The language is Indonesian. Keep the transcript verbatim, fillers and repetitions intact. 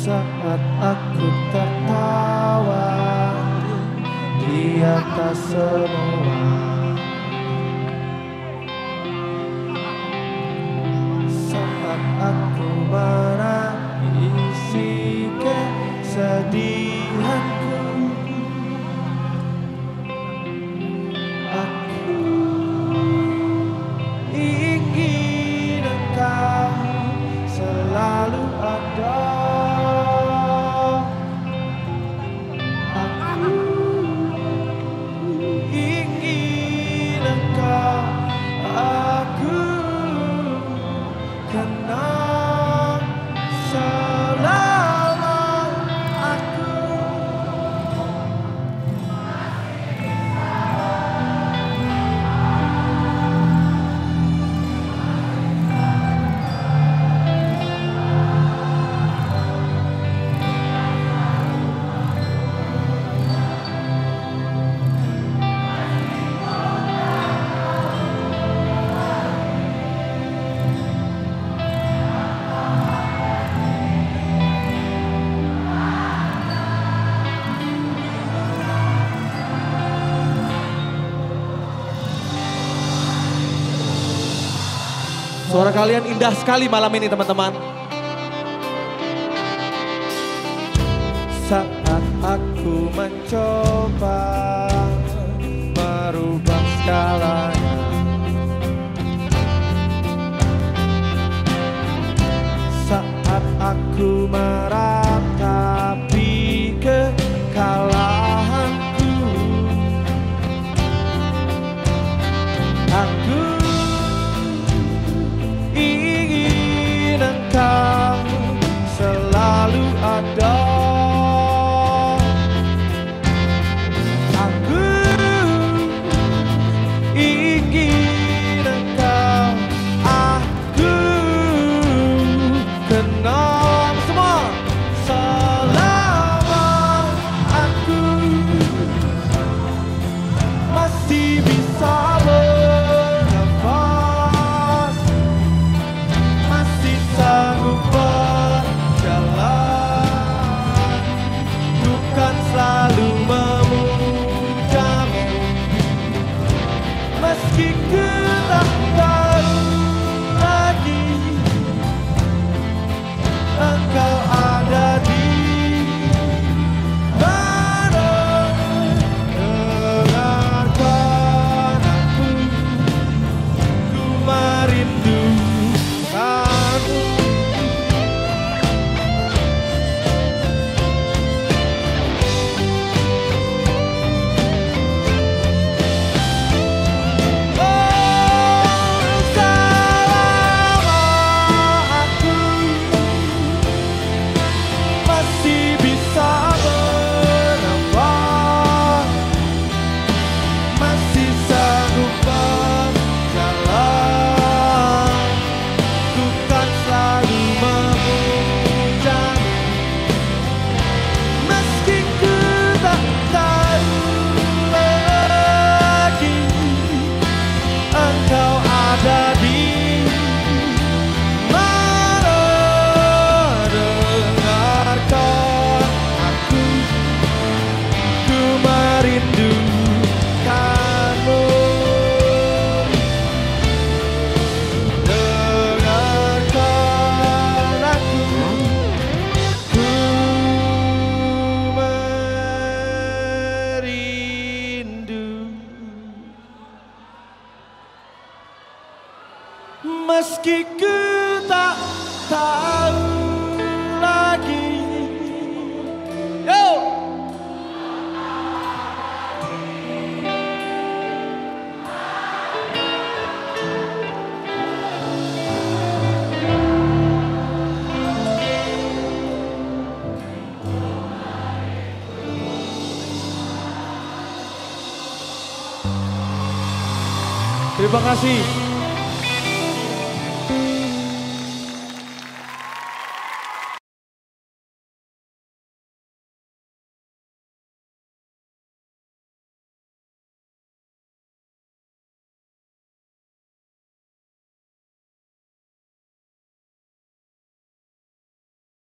Saat aku tertawa di atas semua, saat aku menangisi kesedihanku, aku ingin engkau selalu ada. Suara kalian indah sekali malam ini teman-teman. Saat aku mencoba merubah skalanya, saat aku meratapi kekalahanku, aku ingin engkau selalu ada. Aku ingin engkau, aku kenal semua selama aku masih bisa bernafas, masih sanggup berjalan, ku kan selalu memujamu, meski ku tak tahu lagi engkau ada di mana. Dengarkan aku, ku merindukanmu. Meski ku tak tahu lagi. Yo! Terima kasih.